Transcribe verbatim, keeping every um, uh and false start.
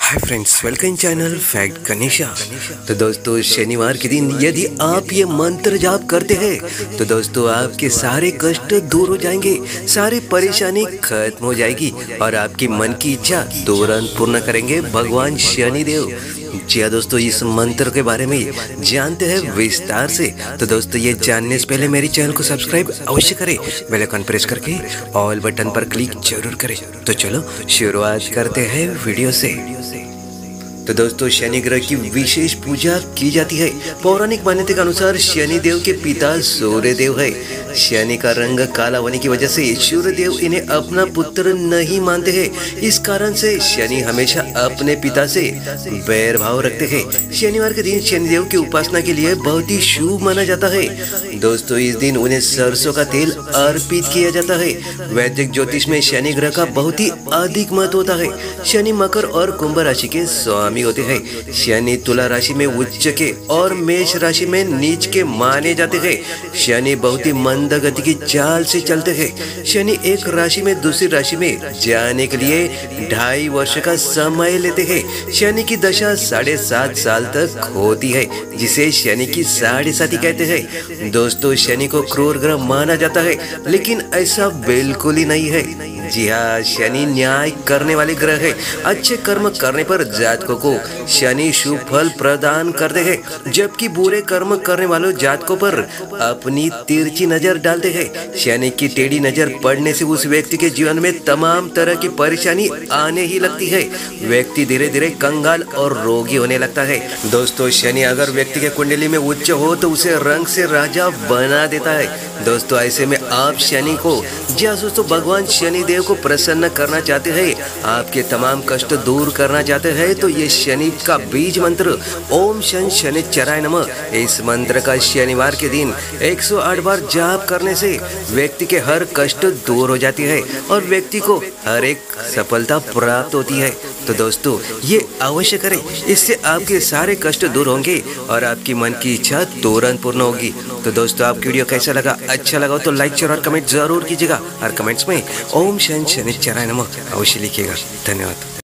हाय friends, welcome channel fact Ganesha. तो दोस्तों, शनिवार के दिन यदि आप ये मंत्र जाप करते हैं तो दोस्तों आपके सारे कष्ट दूर हो जाएंगे, सारी परेशानी खत्म हो जाएगी और आपकी मन की इच्छा तुरंत पूर्ण करेंगे भगवान शनिदेव। जी हाँ दोस्तों, इस मंत्र के बारे में जानते हैं विस्तार से। तो दोस्तों, ये जानने से पहले मेरे चैनल को सब्सक्राइब अवश्य करें, बेल आइकन प्रेस करके ऑल बटन पर क्लिक जरूर करें। तो चलो शुरुआत करते हैं वीडियो से। तो दोस्तों, शनि ग्रह की विशेष पूजा की जाती है। पौराणिक मान्यता के अनुसार शनि देव के पिता सूर्य देव है। शनि का रंग काला होने की वजह से सूर्य देव इन्हें अपना पुत्र नहीं मानते हैं। इस कारण से शनि हमेशा अपने पिता से बैर भाव रखते हैं। शनिवार के दिन शनि देव की उपासना के लिए बहुत ही शुभ माना जाता है। दोस्तों, इस दिन उन्हें सरसों का तेल अर्पित किया जाता है। वैदिक ज्योतिष में शनि ग्रह का बहुत ही अधिक महत्व होता है। शनि मकर और कुंभ राशि के स्वामी होते हैं। शनि तुला राशि में उच्च के और मेष राशि में नीच के माने जाते हैं। शनि बहुत ही मंद गति की चाल से चलते हैं। शनि एक राशि में दूसरी राशि में जाने के लिए ढाई वर्ष का समय लेते हैं। शनि की दशा साढ़े सात साल तक होती है, जिसे शनि की साढ़े साथी कहते हैं। दोस्तों, शनि को क्रूर ग्रह माना जाता है, लेकिन ऐसा बिल्कुल ही नहीं है। जी हाँ, शनि न्याय करने वाले ग्रह है। अच्छे कर्म करने पर जातकों को शनि शुभ फल प्रदान करते हैं, जबकि बुरे कर्म करने वालों जातकों पर अपनी तिरछी नजर डालते हैं। शनि की टेढ़ी नजर पड़ने से उस व्यक्ति के जीवन में तमाम तरह की परेशानी आने ही लगती है। व्यक्ति धीरे धीरे कंगाल और रोगी होने लगता है। दोस्तों, शनि अगर व्यक्ति के कुंडली में उच्च हो तो उसे रंग से राजा बना देता है। दोस्तों, ऐसे में आप शनि को जी हाँ दोस्तों भगवान शनि देव को प्रसन्न करना चाहते हैं, आपके तमाम कष्ट दूर करना चाहते हैं, तो ये शनि का बीज मंत्र ओम शन शनिश्चराय नमः, इस मंत्र का शनिवार के दिन एक सौ आठ बार जाप करने से व्यक्ति के हर कष्ट दूर हो जाती है और व्यक्ति को हर एक सफलता प्राप्त होती है। तो दोस्तों, ये अवश्य करें, इससे आपके सारे कष्ट दूर होंगे और आपकी मन की इच्छा तुरंत पूर्ण होगी। तो दोस्तों, आपकी वीडियो कैसा लगा? अच्छा लगा तो लाइक शेयर और कमेंट जरूर कीजिएगा और कमेंट्स में ओम शन शनिश्चराय नमः अवश्य लिखिएगा। धन्यवाद।